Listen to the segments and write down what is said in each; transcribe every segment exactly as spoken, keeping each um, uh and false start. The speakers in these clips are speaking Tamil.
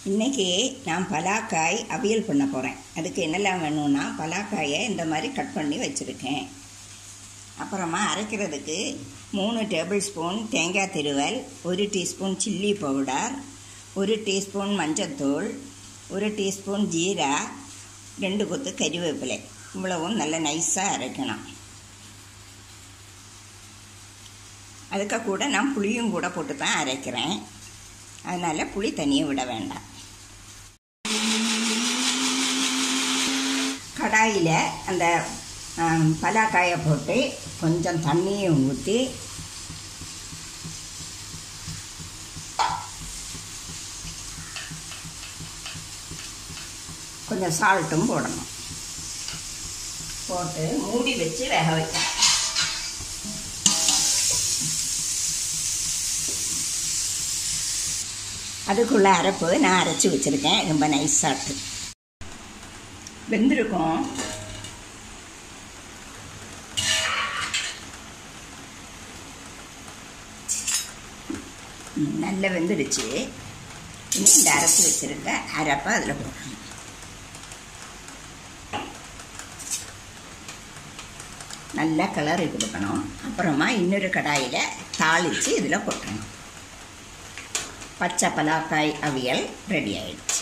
இன்றைக்கி நான் பலாக்காய் அவியல் பண்ண போகிறேன். அதுக்கு என்னெல்லாம் வேணும்னா, பலாக்காயை இந்த மாதிரி கட் பண்ணி வச்சுருக்கேன். அப்புறமா அரைக்கிறதுக்கு மூணு டேபிள் ஸ்பூன் தேங்காய் திருவல், ஒரு டீஸ்பூன் சில்லி பவுடர், ஒரு டீஸ்பூன் மஞ்சத்தூள், ஒரு டீஸ்பூன் ஜீரா, ரெண்டு கொத்து கறிவேப்பிலை, இவ்வளவும் நல்ல நைஸாக அரைக்கணும். அதுக்கு கூட நான் புளியும் கூட போட்டு தான் அரைக்கிறேன். அதனால் புளி தனியாக விட வேண்டாம். கடாயில் அந்த பலாக்காயை போட்டு கொஞ்சம் தண்ணியும் ஊற்றி கொஞ்சம் சால்ட்டும் போடணும். போட்டு மூடி வச்சு வேக வைக்கணும். அதுக்குள்ளே அரைப்பு நான் அரைச்சி வச்சுருக்கேன். ரொம்ப நைஸாட்டு வெந்திருக்கும். நல்லா வெந்துடுச்சு. இனி இந்த அரைச்சி வச்சுருக்க அரைப்பை அதில் போடணும். நல்லா கிளறி கொடுக்கணும். அப்புறமா இன்னொரு கடாயில் தாளித்து இதில் கொட்டணும். பச்சை பலாக்காய் அவியல் ரெடி ஆயிடுச்சு.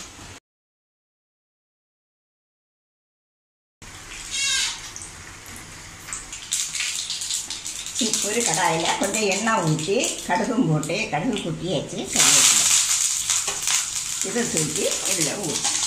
ஒரு கடாயில் கொஞ்சம் எண்ணெய் ஊற்றி கடுகும் போட்டு கடுகு குட்டி வச்சு கருவேப்பிலை இதை தூக்கி இதில் ஊற்றணும்.